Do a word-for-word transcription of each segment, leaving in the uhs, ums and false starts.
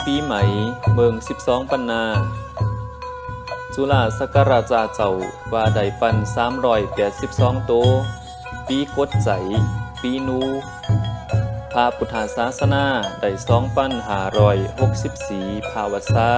ปีใหม่เมืองสิบสองปันนาจุฬาสกราชาเจ้าว่าได้ปันสามร้อยแปดสิบสองโตปีกดใจปีนูพระพุทธศาสนาได้สองปันห้าร้อยหกสิบสี่ภาวษา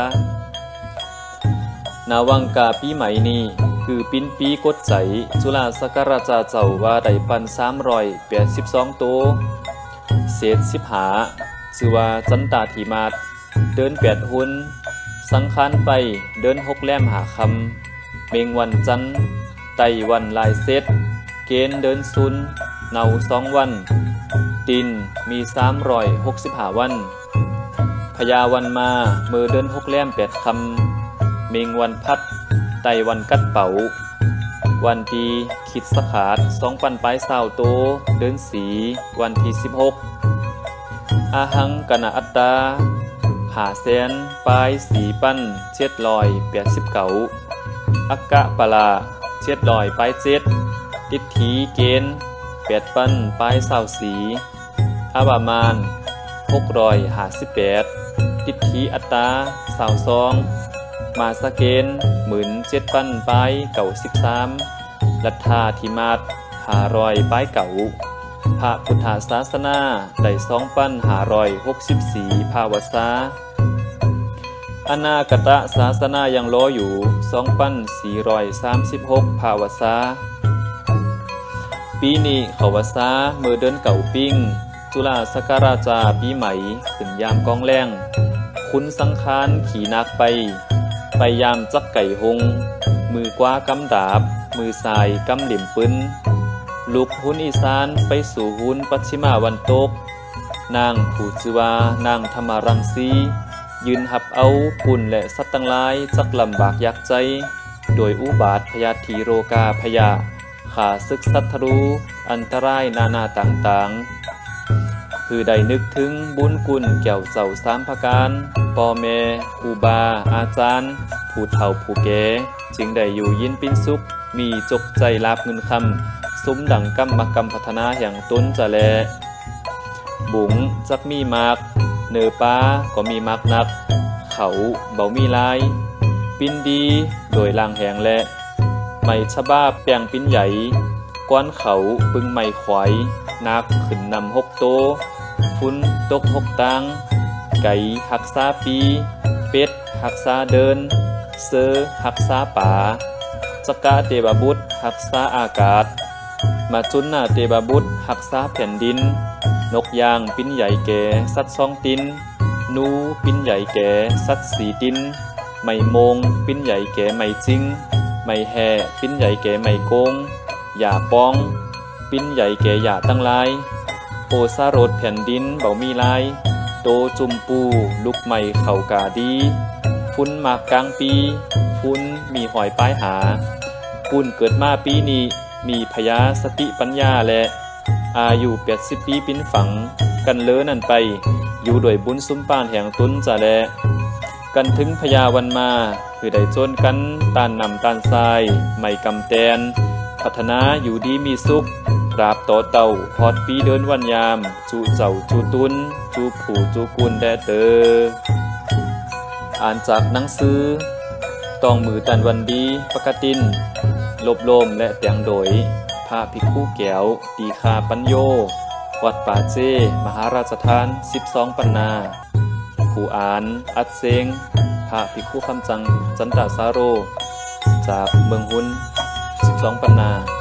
นาวังกาปีใหม่นี้คือปินปีกดใจจุฬาสกราชาเจ้าว่าได้ปันสามร้อยแปดสิบสองโตเศษสิบหาชื่อว่าจันตาถีมาศเดินแปดหุ่นสังขารไปเดินหกแล่มหาคำเมงวันจันไตวันลายเซตเกณฑ์เดินซุนเนาสองวันดินมีสามร้อยหกสิบห้าวันพญาวันมาเมื่อเดินหกแล่มแปดคำเมงวันพัดไตวันกัดเป๋าวันดีคิดสขาดสองปันปลายสาวโตเดินสีวันที่สิบหกอาหังกณะอัตตาหาแสนปลายสีปั้นเจ็ดลอยแปดสิบเก่าอักกะปลาเจ็ดลอยปลายเจ็ดติดถีเกณฑ์แปดปั้นปลายสาวสีอาบามานหกรอยหาสิบแปดติดถีอัตตาสาวซองมาสเกณฑ์หมื่นเจ็ดปั้นปลายเก่าสิบสามลัทธาธิมาศหารอยปลายเก่าพระพุทธศาสนาได้สองปันหารอยหกสิบสี่ภาวษาอนาคตศาสนายังรออยู่สองปันสี่รอยสามสิบหกภาวษาปีนี้เขาวษาเมื่อเดินเก่าปิ้งจุฬาสกราชาปีใหม่ขึ้นยามกองแรงคุณสังขารขี่นักไปไปยามจักไก่หงมือกว้ากำดาบมือสายกำเหลี่ยมปืนลุกหุ้นอีสานไปสู่หุ้นปัชิมาวันตกนางผู้ชื่อว่านางธรรมรังสียืนหับเอาปุ่นและสัตว์ตั้งหลายจักลำบากยากใจโดยอุบาทพยาธีโรกาพยาขาศึกสัตรูอันตรายนานาต่างๆคือได้นึกถึงบุญกุลแก้วเจ้าสามประการพ่อแม่ครูบาอาจารย์ผู้เฒ่าผู้แก่จึงได้อยู่ยินเป็นสุขมีจกใจลาบเงินคำซุ้มดังกำมกรรมพัฒนาแห่งต้นจะแลบุ๋งจักมีมากเนื้อปลาก็มีมากนักเขาเบามีลายปิ้นดีโดยลางแหงและไม่ชะบ้าแปลงปิ้นใหญ่ก้อนเขาปึงไม่ขวายนักขึ้นนำหกโตฟุ้นตกหกตังไก่หักซาปีเป็ดหักซาเดินเซอหักซาป่าจักาเทวบุตรหักษาอากาศมาจุนนาเทวบุตรหักษาแผ่นดินนกยางปิ้นใหญ่แก่สัตว์สองตินนูปิ้นใหญ่แก่สัตว์สีตินไม่โมงปิ้นใหญ่แก่ไม่จริงไม่แห่ปิ้นใหญ่แก่ไม่โกงอย่าป้องปิ้นใหญ่แก่อย่าตั้งลายโอซาโรดแผ่นดินเบามีลายโตจุมปูลุกใหม่เข่ากาดีฟุ้นมากกลางปีฟุ้นมีหอยป้ายหาปุ้นเกิดมาปีนี้มีพยาสติปัญญาและอายุแปดสิบปีปิ้นฝังกันเลอนั่นไปอยู่โดยบุญซุ้มปานแห่งตุนจะแลกันถึงพยาวันมาคือได้โจนกันตานนำตานทรายไม่กำแตนพัฒนาอยู่ดีมีสุขตราบต่อเต่าพอดปีเดินวันยามจูเจ้าจูตุนจูผู้จูกุลแดเตออ่านจากหนังสือต้องมือตันวันดีปกตินลบโลมและแต่งโดยพระภิกขุแก้วตีคาปัญโยวัดป่าเจมหาราชทานสิบสองปันนาผู้อ่านอัดเซงพระภิกขุคำจังจันตสาโรจากเมืองหุนสิบสองปันนา